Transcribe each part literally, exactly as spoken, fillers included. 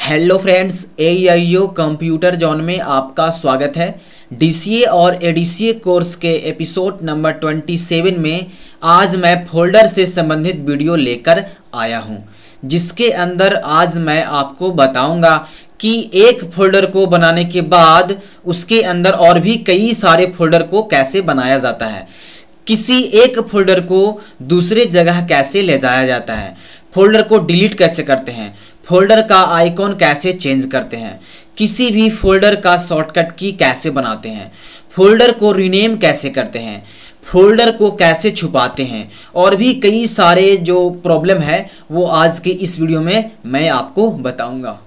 Hello friends, A I O computer zone में आपका स्वागत है। डी सी ए और A D C A course के एपिसोड नंबर सत्ताईस में आज मैं फोल्डर से संबंधित वीडियो लेकर आया हूं, जिसके अंदर आज मैं आपको बताऊंगा कि एक फोल्डर को बनाने के बाद उसके अंदर और भी कई सारे फोल्डर को कैसे बनाया जाता है, किसी एक फोल्डर को दूसरे जगह कैसे ले जाया जाता है, फोल्डर को डिलीट कैसे करते हैं, फोल्डर का आइकॉन कैसे चेंज करते हैं, किसी भी फोल्डर का शॉर्टकट की कैसे बनाते हैं, फोल्डर को रीनेम कैसे करते हैं, फोल्डर को कैसे छुपाते हैं, और भी कई सारे जो प्रॉब्लम है वो आज के इस वीडियो में मैं आपको बताऊंगा।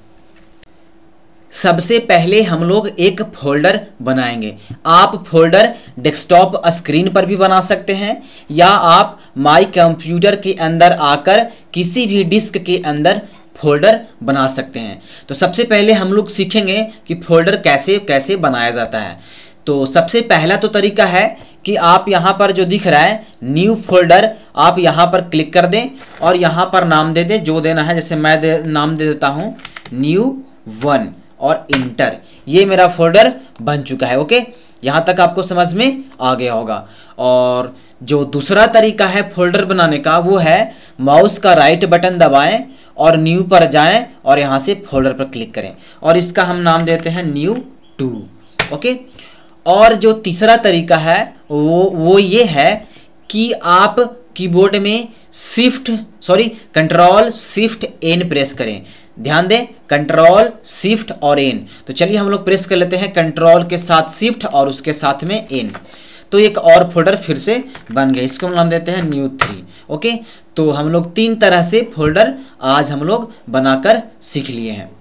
सबसे पहले हम लोग एक फोल्डर बनाएंगे। आप फोल्डर डेस्कटॉप स्क्रीन पर भी बना सकते हैं या आप माई कंप्यूटर के अंदर आकर किसी भी डिस्क के अंदर फोल्डर बना सकते हैं। तो सबसे पहले हम लोग सीखेंगे कि फोल्डर कैसे कैसे बनाया जाता है। तो सबसे पहला तो तरीका है कि आप यहाँ पर जो दिख रहा है न्यू फोल्डर, आप यहाँ पर क्लिक कर दें और यहाँ पर नाम दे दें जो देना है। जैसे मैं दे, नाम दे देता हूँ न्यू वन और इंटर। ये मेरा फोल्डर बन चुका है। ओके, यहाँ तक आपको समझ में आ गया होगा। और जो दूसरा तरीका है फोल्डर बनाने का वो है माउस का राइट बटन दबाएं और न्यू पर जाएं और यहाँ से फोल्डर पर क्लिक करें और इसका हम नाम देते हैं न्यू टू। ओके, और जो तीसरा तरीका है वो वो ये है कि आप कीबोर्ड में shift sorry control shift N press करें। ध्यान दें, कंट्रोल शिफ्ट और एन। तो चलिए हम लोग प्रेस कर लेते हैं कंट्रोल के साथ शिफ्ट और उसके साथ में एन। तो एक और फोल्डर फिर से बन गया, इसको हम नाम देते हैं न्यू थ्री। ओके, तो हम लोग तीन तरह से फोल्डर आज हम लोग बनाकर सीख लिए हैं।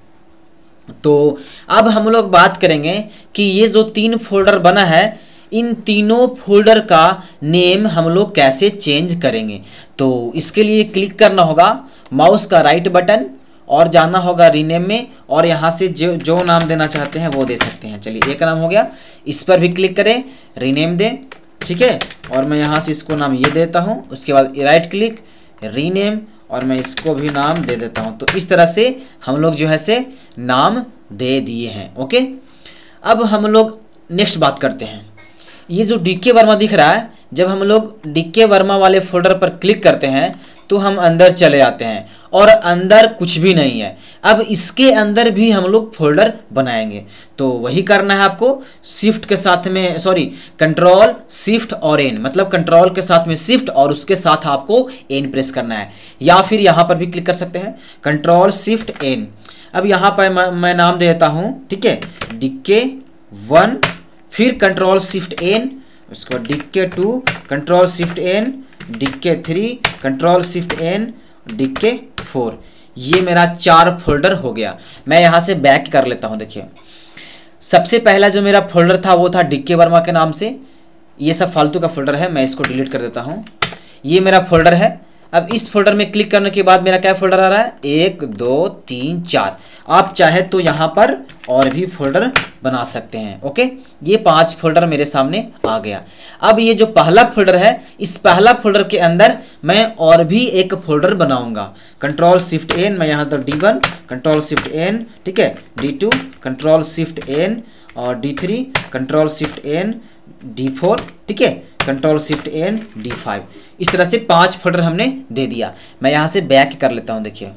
तो अब हम लोग बात करेंगे कि ये जो तीन फोल्डर बना है इन तीनों फोल्डर का नेम हम लोग कैसे चेंज करेंगे। तो इसके लिए क्लिक करना होगा माउस का राइट बटन और जाना होगा रीनेम में और यहाँ से जो जो नाम देना चाहते हैं वो दे सकते हैं। चलिए एक नाम हो गया, इस पर भी क्लिक करें, रीनेम दें। ठीक है, और मैं यहाँ से इसको नाम ये देता हूँ। उसके बाद राइट क्लिक, रीनेम, और मैं इसको भी नाम दे देता हूँ। तो इस तरह से हम लोग जो है से नाम दे दिए हैं। ओके, अब हम लोग नेक्स्ट बात करते हैं। ये जो डी के वर्मा दिख रहा है, जब हम लोग डी के वर्मा वाले फोल्डर पर क्लिक करते हैं तो हम अंदर चले जाते हैं और अंदर कुछ भी नहीं है। अब इसके अंदर भी हम लोग फोल्डर बनाएंगे। तो वही करना है आपको, शिफ्ट के साथ में सॉरी कंट्रोल शिफ्ट और एन, मतलब कंट्रोल के साथ में शिफ्ट और उसके साथ आपको एन प्रेस करना है, या फिर यहाँ पर भी क्लिक कर सकते हैं कंट्रोल शिफ्ट एन। अब यहाँ पर मैं, मैं नाम देता हूँ, ठीक है, डिक्के वन, फिर कंट्रोल शिफ्ट एन, उसके बाद D K two, control shift N, D K three, control shift N, D K four. ये मेरा चार फोल्डर हो गया। मैं यहाँ से बैक कर लेता हूँ। देखिए, सबसे पहला जो मेरा फोल्डर था वो था डिक्के वर्मा के नाम से। ये सब फालतू का फोल्डर है, मैं इसको डिलीट कर देता हूँ। ये मेरा फोल्डर है। अब इस फोल्डर में क्लिक करने के बाद मेरा क्या फोल्डर आ रहा है, एक दो तीन चार। आप चाहे तो यहाँ पर और भी फोल्डर बना सकते हैं। ओके, ये पांच फोल्डर मेरे सामने आ गया। अब ये जो पहला फोल्डर है, इस पहला फोल्डर के अंदर मैं और भी एक फोल्डर बनाऊंगा। कंट्रोल शिफ्ट एन, मैं यहाँ तक D one, control shift N, ठीक है, D two, control shift N, और D three, control shift N, D four, ठीक है, control shift N, D five. इस तरह से पांच फोल्डर हमने दे दिया। मैं यहाँ से बैक कर लेता हूँ। देखिए,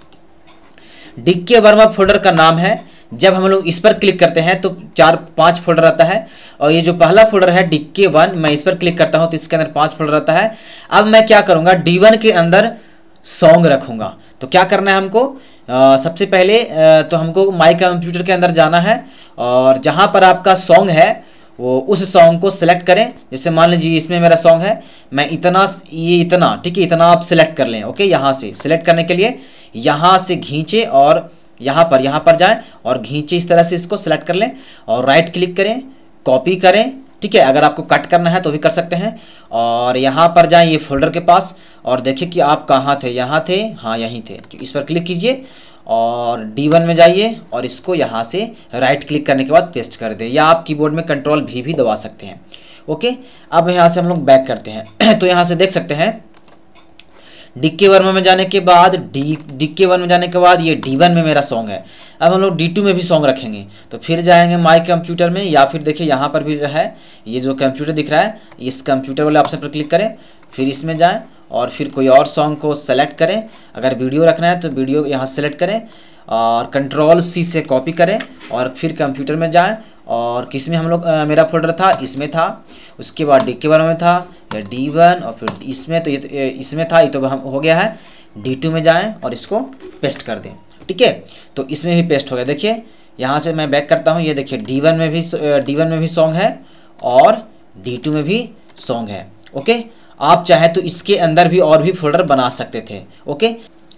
डिक्के वर्मा फोल्डर का नाम है। जब हम लोग इस पर क्लिक करते हैं तो चार पांच फोल्डर आता है, और ये जो पहला फोल्डर है डिक्के वन, मैं इस पर क्लिक करता हूं तो इसके अंदर पांच फोल्डर आता है। अब मैं क्या करूंगा, डी वन के अंदर सॉन्ग रखूंगा। तो क्या करना है हमको, आ, सबसे पहले आ, तो हमको माई कंप्यूटर के अंदर जाना है और जहां पर आपका सॉन्ग है वो उस सॉन्ग को सिलेक्ट करें। जैसे मान लीजिए इसमें मेरा सॉन्ग है, मैं इतना ये इतना ठीक है, इतना आप सिलेक्ट कर लें। ओके, यहाँ से सिलेक्ट करने के लिए यहाँ से खींचे और यहाँ पर यहाँ पर जाएं और खींचे, इस तरह से इसको सेलेक्ट कर लें और राइट क्लिक करें, कॉपी करें। ठीक है, अगर आपको कट करना है तो भी कर सकते हैं। और यहाँ पर जाएं ये फोल्डर के पास और देखिए कि आप कहाँ थे, यहाँ थे, हाँ यहीं थे। तो इस पर क्लिक कीजिए और डी वन में जाइए और इसको यहाँ से राइट क्लिक करने के बाद पेस्ट कर दें, या आप कीबोर्ड में कंट्रोल भी भी दबा सकते हैं। ओके, अब यहाँ से हम लोग बैक करते हैं। तो यहाँ से देख सकते हैं डिक्के वर्मा में जाने के बाद डी डिक्के वन में जाने के बाद ये डी वन में मेरा सॉन्ग है। अब हम लोग डी टू में भी सॉन्ग रखेंगे, तो फिर जाएंगे माई कंप्यूटर में, या फिर देखिए यहाँ पर भी है ये जो कंप्यूटर दिख रहा है, इस कंप्यूटर वाले ऑप्शन पर क्लिक करें, फिर इसमें जाएं और फिर कोई और सॉन्ग को सेलेक्ट करें। अगर वीडियो रखना है तो वीडियो यहाँ सेलेक्ट करें और कंट्रोल सी से कॉपी करें और फिर कंप्यूटर में जाएं और किस में हम लोग मेरा फोल्डर था, इसमें था, उसके बाद डी के वन में था या डी वन और फिर इसमें, तो ये इसमें था, ये तो हम हो गया है। डी टू में जाएं और इसको पेस्ट कर दें, ठीक है, तो इसमें भी पेस्ट हो गया। देखिए यहाँ से मैं बैक करता हूँ, ये देखिए डी वन में भी डी वन में भी सॉन्ग है और डी टू में भी सॉन्ग है। ओके, आप चाहे तो इसके अंदर भी और भी फोल्डर बना सकते थे। ओके,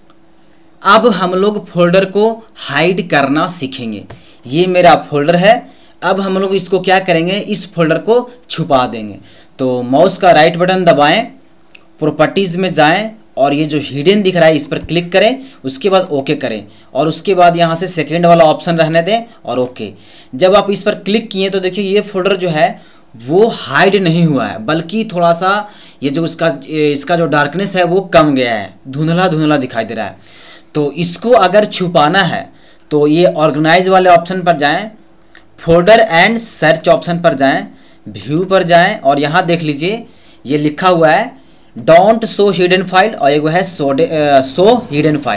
अब हम लोग फोल्डर को हाइड करना सीखेंगे। ये मेरा फोल्डर है, अब हम लोग इसको क्या करेंगे, इस फोल्डर को छुपा देंगे। तो माउस का राइट बटन दबाएं, प्रॉपर्टीज़ में जाएं और ये जो हिडन दिख रहा है इस पर क्लिक करें, उसके बाद ओके करें और उसके बाद यहाँ से सेकेंड वाला ऑप्शन रहने दें और ओके। जब आप इस पर क्लिक किए तो देखिए ये फोल्डर जो है वो हाइड नहीं हुआ है, बल्कि थोड़ा सा ये जो इसका इसका जो डार्कनेस है वो कम गया है, धुंधला धुंधला दिखाई दे रहा है। तो इसको अगर छुपाना है तो ये ऑर्गेनाइज वाले ऑप्शन पर जाएं, फोल्डर एंड सर्च ऑप्शन पर जाएं, व्यू पर जाएं और यहाँ देख लीजिए ये लिखा हुआ है डोंट शो हिडन फाइल और एक है शो शो हिडन फाइल।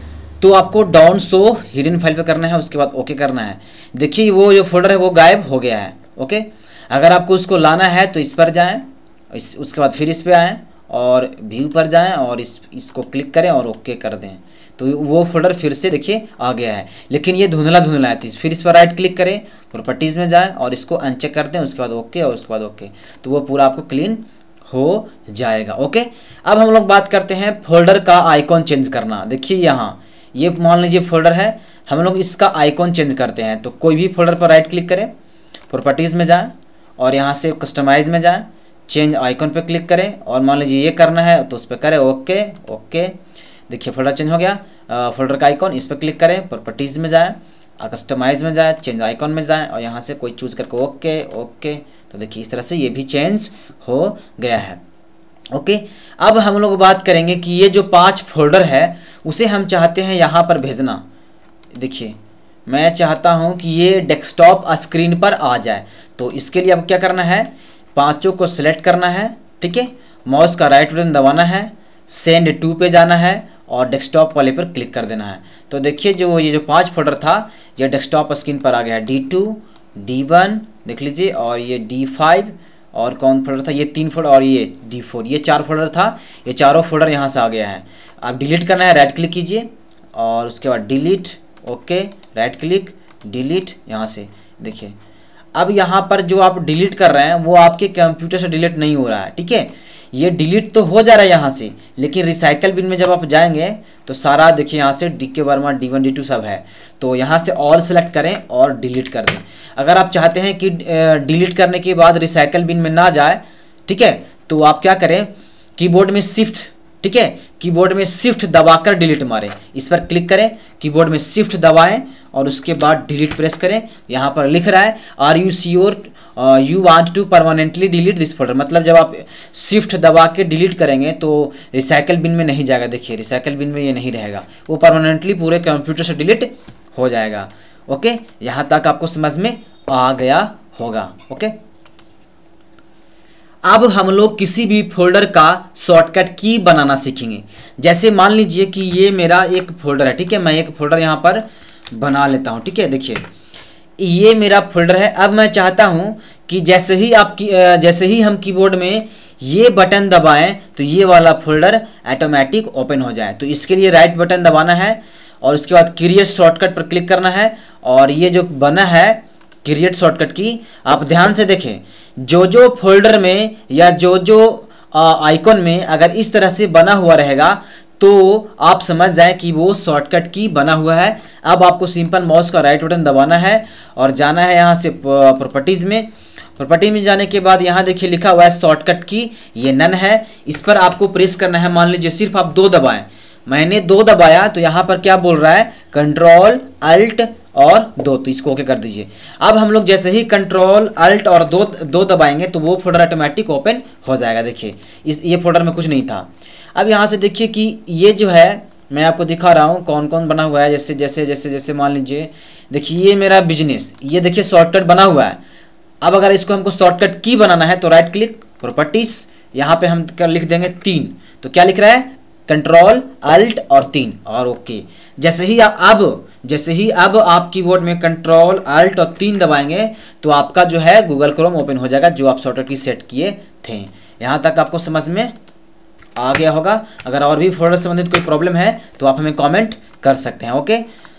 तो आपको डोंट शो हिडन फाइल पे करना है, उसके बाद ओके करना है। देखिए वो जो फोल्डर है वो गायब हो गया है। ओके, अगर आपको उसको लाना है तो इस पर जाएं, इस उसके बाद फिर इस पे आएँ और व्यू पर जाएं और इस इसको क्लिक करें और ओके कर दें, तो वो फोल्डर फिर से देखिए आ गया है, लेकिन ये धुंधला धुंधला है। फिर इस पर राइट क्लिक करें, प्रॉपर्टीज़ में जाएं और इसको अनचेक कर दें, उसके बाद ओके और उसके बाद ओके, तो वो पूरा आपको क्लीन हो जाएगा। ओके, अब हम लोग बात करते हैं फोल्डर का आइकॉन चेंज करना। देखिए यहाँ ये मान लीजिए फोल्डर है, हम लोग इसका आइकॉन चेंज करते हैं। तो कोई भी फोल्डर पर राइट क्लिक करें, प्रॉपर्टीज़ में जाएँ और यहाँ से कस्टमाइज़ में जाएँ, चेंज आइकॉन पर क्लिक करें और मान लीजिए ये करना है तो उस पर करें ओके ओके। देखिए फोल्डर चेंज हो गया, फोल्डर का आइकॉन, इस पर क्लिक करें, प्रॉपर्टीज़ में जाएँ, कस्टमाइज़ में जाएँ, चेंज आइकॉन में जाएँ और यहाँ से कोई चूज़ करके ओके ओके। तो देखिए इस तरह से ये भी चेंज हो गया है। ओके, अब हम लोग बात करेंगे कि ये जो पांच फोल्डर है उसे हम चाहते हैं यहाँ पर भेजना। देखिए मैं चाहता हूँ कि ये डेस्कटॉप स्क्रीन पर आ जाए, तो इसके लिए अब क्या करना है, पाँचों को सिलेक्ट करना है, ठीक है, माउस का राइट बटन दबाना है, सेंड टू पे जाना है और डेस्कटॉप वाले पर क्लिक कर देना है। तो देखिए जो ये जो पांच फोल्डर था ये डेस्कटॉप स्क्रीन पर आ गया है, डी टू, डी वन देख लीजिए और ये डी फाइव और कौन फोल्डर था, ये तीन फोल्डर और ये डी फोर, ये चार फोल्डर था, ये चारों फोल्डर यहाँ से आ गया है। अब डिलीट करना है, राइट क्लिक कीजिए और उसके बाद delete, okay, right click, delete, यहाँ से देखिए अब यहाँ पर जो आप डिलीट कर रहे हैं वो आपके कंप्यूटर से डिलीट नहीं हो रहा है, ठीक है, ये डिलीट तो हो जा रहा है यहाँ से, लेकिन रिसाइकल बिन में जब आप जाएंगे तो सारा देखिए यहाँ से D K Verma, D one, D two सब है, तो यहाँ से ऑल सेलेक्ट करें और डिलीट कर दें। अगर आप चाहते हैं कि डिलीट करने के बाद रिसाइकल बिन में ना जाए, ठीक है, तो आप क्या करें, कीबोर्ड में शिफ्ट, ठीक है, कीबोर्ड में शिफ्ट दबाकर डिलीट मारें, इस पर क्लिक करें, कीबोर्ड में शिफ्ट दबाएं और उसके बाद डिलीट प्रेस करें। यहाँ पर लिख रहा है are you sure you want to permanently delete this folder, मतलब जब आप शिफ्ट दबा के डिलीट करेंगे तो रिसाइकल बिन में नहीं जाएगा। देखिए रिसाइकल बिन में ये नहीं रहेगा, वो परमानेंटली पूरे कंप्यूटर से डिलीट हो जाएगा। ओके, यहाँ तक आपको समझ में आ गया होगा। ओके, अब हम लोग किसी भी फोल्डर का शॉर्टकट की बनाना सीखेंगे। जैसे मान लीजिए कि ये मेरा एक फोल्डर है, ठीक है, मैं एक फोल्डर यहाँ पर बना लेता हूँ, ठीक है, देखिए ये मेरा फोल्डर है। अब मैं चाहता हूँ कि जैसे ही आप जैसे ही हम कीबोर्ड में ये बटन दबाएं तो ये वाला फोल्डर ऑटोमेटिक ओपन हो जाए। तो इसके लिए राइट बटन दबाना है और उसके बाद क्रिएट शॉर्टकट पर क्लिक करना है और ये जो बना है क्रिएट शॉर्टकट की, आप ध्यान से देखें, जो जो फोल्डर में या जो जो आइकॉन में अगर इस तरह से बना हुआ रहेगा तो आप समझ जाएं कि वो शॉर्टकट की बना हुआ है। अब आपको सिंपल माउस का राइट बटन दबाना है और जाना है यहाँ से प्रॉपर्टीज़ में। प्रॉपर्टी में जाने के बाद यहाँ देखिए लिखा हुआ है शॉर्टकट की, ये नन है, इस पर आपको प्रेस करना है। मान लीजिए सिर्फ आप दो दबाएं, मैंने दो दबाया तो यहाँ पर क्या बोल रहा है, कंट्रोल अल्ट और दो, तो इसको ओके कर दीजिए। अब हम लोग जैसे ही कंट्रोल अल्ट और दो दो दबाएंगे तो वो फोल्डर ऑटोमेटिक ओपन हो जाएगा। देखिए इस ये फोल्डर में कुछ नहीं था। अब यहाँ से देखिए कि ये जो है मैं आपको दिखा रहा हूँ कौन कौन बना हुआ है। जैसे जैसे जैसे जैसे मान लीजिए, देखिए ये मेरा बिजनेस, ये देखिए शॉर्टकट बना हुआ है। अब अगर इसको हमको शॉर्टकट की बनाना है तो राइट क्लिक प्रॉपर्टीज, यहाँ पे हम कर लिख देंगे तीन। तो क्या लिख रहा है, कंट्रोल अल्ट और तीन और ओके। जैसे ही अब जैसे ही अब आप कीबोर्ड में कंट्रोल अल्ट और तीन दबाएंगे तो आपका जो है गूगल क्रोम ओपन हो जाएगा, जो आप शॉर्टकट की सेट किए थे। यहाँ तक आपको समझ में आ गया होगा। अगर और भी फोल्डर संबंधित कोई प्रॉब्लम है तो आप हमें कमेंट कर सकते हैं। ओके।